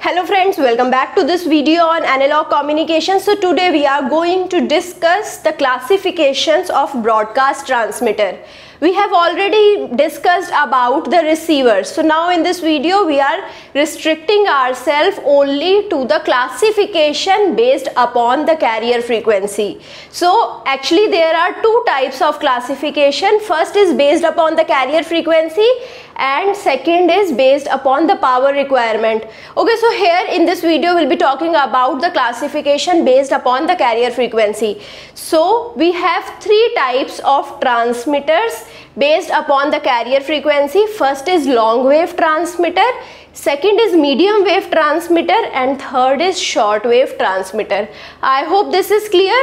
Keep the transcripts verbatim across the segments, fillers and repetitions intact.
Hello friends, welcome back to this video on analog communication. So today we are going to discuss the classifications of broadcast transmitter. We have already discussed about the receivers. So now in this video we are restricting ourselves only to the classification based upon the carrier frequency. So actually there are two types of classification. First is based upon the carrier frequency and second is based upon the power requirement. Okay, so here in this video we'll be talking about the classification based upon the carrier frequency. So we have three types of transmitters based upon the carrier frequency. First is long wave transmitter, second is medium wave transmitter, and third is short wave transmitter. I hope this is clear.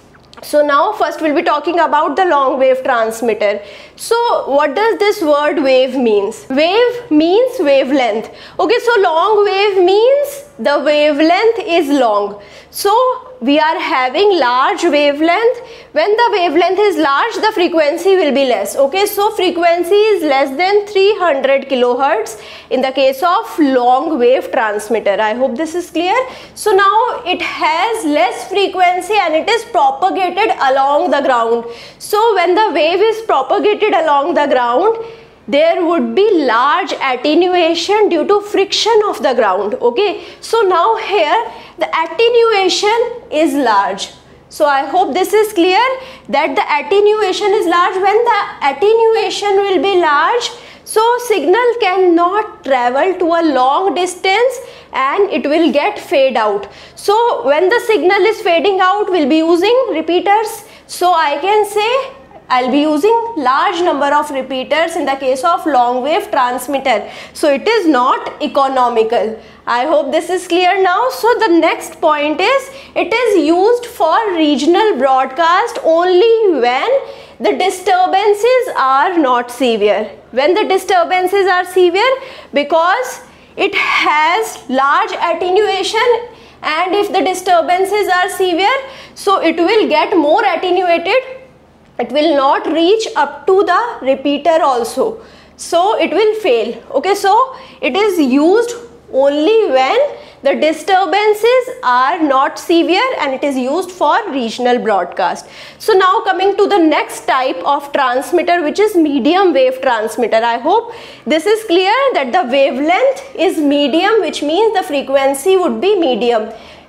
So now first we'll be talking about the long wave transmitter. So what does this word wave means? Wave means wavelength. Okay, so long wave means the wavelength is long. So we are having large wavelength. When the wavelength is large, the frequency will be less. Okay, so frequency is less than three hundred kilohertz in the case of long wave transmitter. I hope this is clear. So now it has less frequency and it is propagated along the ground. So when the wave is propagated along the ground, there would be large attenuation due to friction of the ground. Okay, so now here the attenuation is large. So I hope this is clear that the attenuation is large. When the attenuation will be large, so signal cannot travel to a long distance and it will get fade out. So when the signal is fading out, we'll be using repeaters. So I can say I'll be using large number of repeaters in the case of long wave transmitter. So it is not economical. I hope this is clear now. So the next point is it is used for regional broadcast only when the disturbances are not severe. When the disturbances are severe, because it has large attenuation, and if the disturbances are severe, so it will get more attenuated. It will not reach up to the repeater also, so it will fail. Okay, so it is used only when the disturbances are not severe and it is used for regional broadcast. So now coming to the next type of transmitter, which is medium wave transmitter. I hope this is clear that the wavelength is medium, which means the frequency would be medium.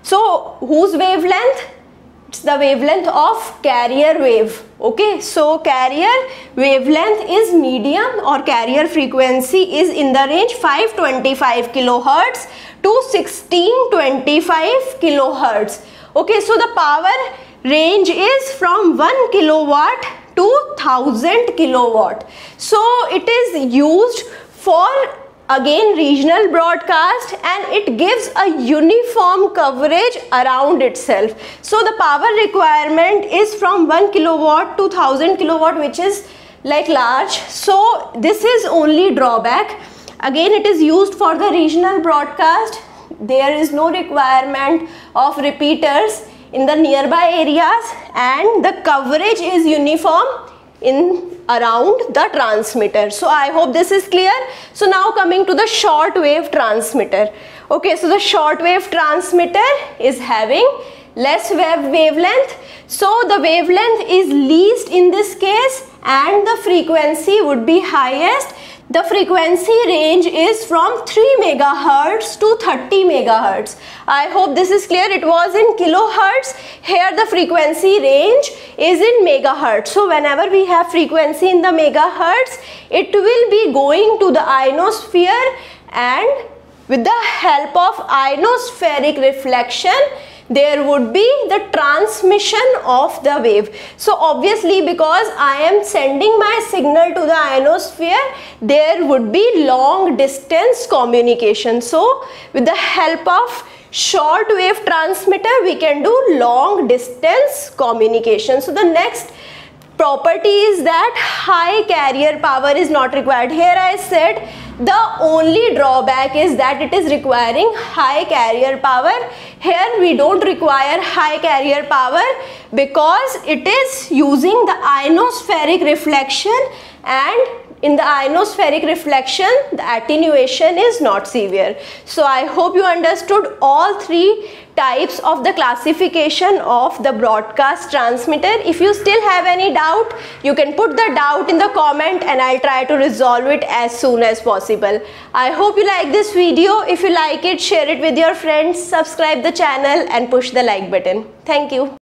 So whose wavelength? It's the wavelength of carrier wave. Okay, so carrier wavelength is medium or carrier frequency is in the range five twenty-five kilohertz to sixteen twenty-five kilohertz. Okay, so the power range is from one kilowatt to one thousand kilowatt. So it is used for again regional broadcast and it gives a uniform coverage around itself. So the power requirement is from one kilowatt to one thousand kilowatt, which is like large. So this is only drawback. Again, it is used for the regional broadcast. There is no requirement of repeaters in the nearby areas and the coverage is uniform in around the transmitter. So I hope this is clear. So now coming to the short wave transmitter. Okay, so the short wave transmitter is having less wave wavelength. So the wavelength is least in this case and the frequency would be highest. The frequency range is from three megahertz to thirty megahertz. I hope this is clear. It was in kilohertz. Here the frequency range is in megahertz. So whenever we have frequency in the megahertz, it will be going to the ionosphere, and with the help of ionospheric reflection, there would be the transmission of the wave. So obviously, because I am sending my signal to the ionosphere, there would be long distance communication. So with the help of short wave transmitter, we can do long distance communication. So the next property is that high carrier power is not required. Here I said the only drawback is that it is requiring high carrier power. Here we don't require high carrier power because it is using the ionospheric reflection and In the ionospheric reflection, the attenuation is not severe. So I hope you understood all three types of the classification of the broadcast transmitter. If you still have any doubt, you can put the doubt in the comment and I'll try to resolve it as soon as possible. I hope you like this video. If you like it, share it with your friends, subscribe the channel and push the like button. Thank you.